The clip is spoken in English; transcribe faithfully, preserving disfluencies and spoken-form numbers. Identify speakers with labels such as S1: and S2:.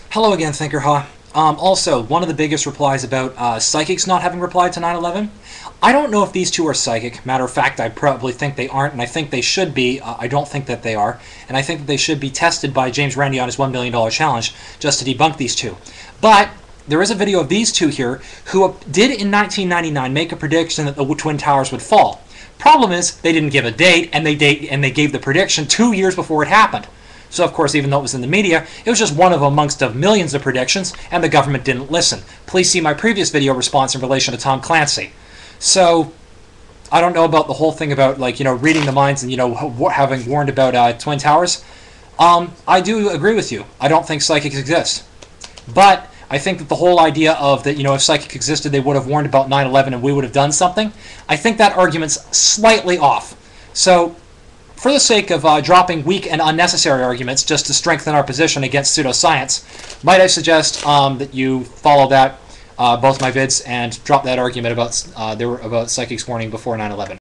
S1: Hello again, Thinker Huh. Um, also, one of the biggest replies about uh, psychics not having replied to nine eleven. I don't know if these two are psychic. Matter of fact, I probably think they aren't, and I think they should be. Uh, I don't think that they are, and I think that they should be tested by James Randi on his one million dollar challenge just to debunk these two. But there is a video of these two here who did in nineteen ninety-nine make a prediction that the Twin Towers would fall. Problem is, they didn't give a date, and they date, and they gave the prediction two years before it happened. So, of course, even though it was in the media, it was just one of amongst of millions of predictions, and the government didn't listen. Please see my previous video response in relation to Tom Clancy. So, I don't know about the whole thing about, like, you know, reading the minds and, you know, having warned about uh, Twin Towers. Um, I do agree with you. I don't think psychics exist. But I think that the whole idea of that, you know, if psychics existed, they would have warned about nine eleven and we would have done something, I think that argument's slightly off. So, for the sake of uh, dropping weak and unnecessary arguments just to strengthen our position against pseudoscience, might I suggest um, that you follow that, uh, both my vids, and drop that argument about uh, there were about psychics warning before nine eleven.